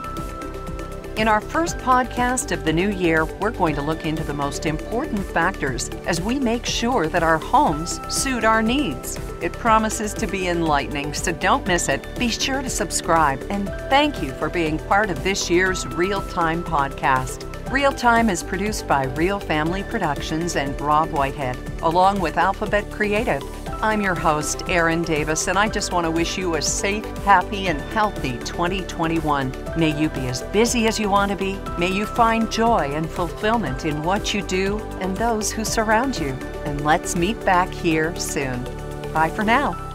[SPEAKER 1] In our first podcast of the new year, we're going to look into the most important factors as we make sure that our homes suit our needs. It promises to be enlightening, so don't miss it. Be sure to subscribe, and thank you for being part of this year's Real Time podcast. Real Time is produced by Real Family Productions and Rob Whitehead, along with Alphabet Creative. I'm your host, Erin Davis, and I just want to wish you a safe, happy, and healthy twenty twenty-one. May you be as busy as you want to be. May you find joy and fulfillment in what you do and those who surround you. And let's meet back here soon. Bye for now.